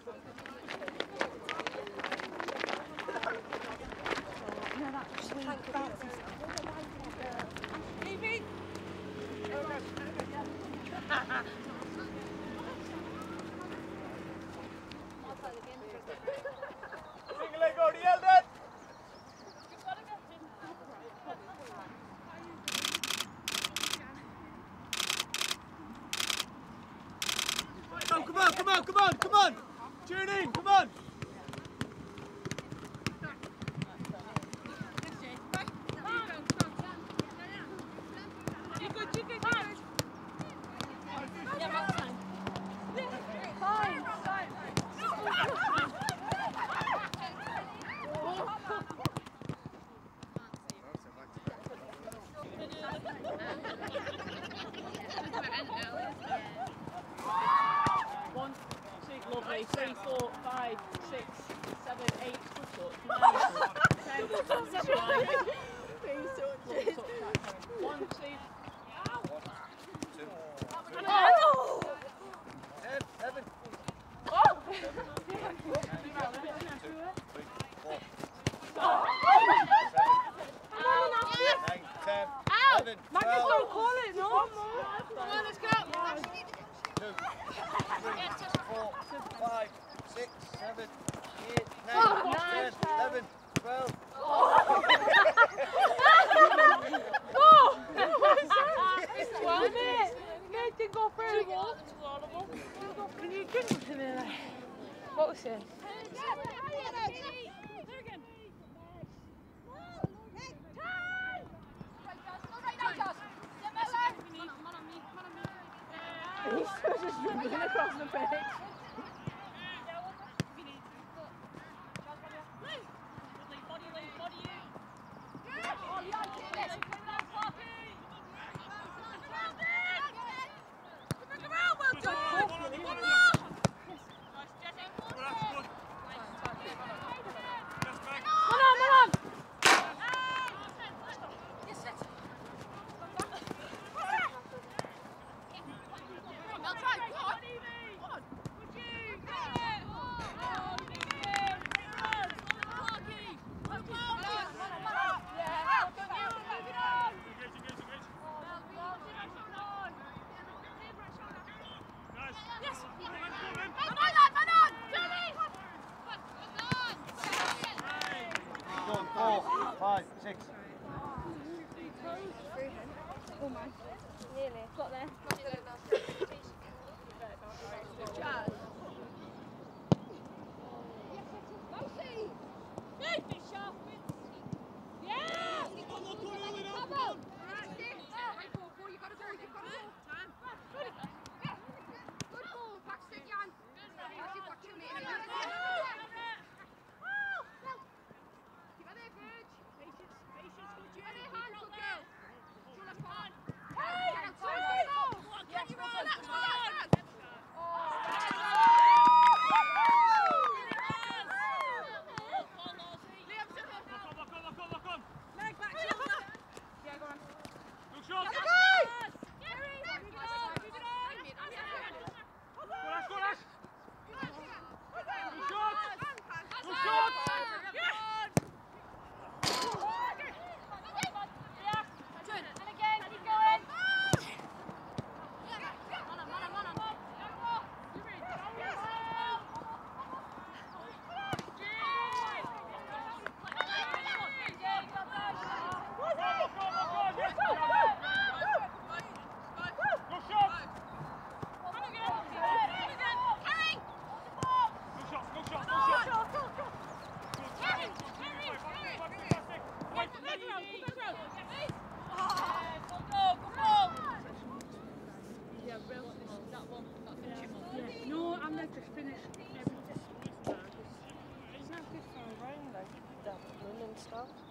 Come on! Tune in, come on! Lovely. 3, 4, 5, 6, 7, 8, push-ups, 9, 10, 1, 2, 7. oh! 9, 10, 11, 12. Marcus, don't call it, no! Come on, let's go! 2, 3, 4, 5, 6, 7, 8, 9, 10, 11, 12. It didn't go through. Can you give it to me? What was it? He's just running across the pitch. Four, 5, 6. Oh my. Nearly. Got there. No, I'm not just finished everything. It's not good for a round like that, and stuff.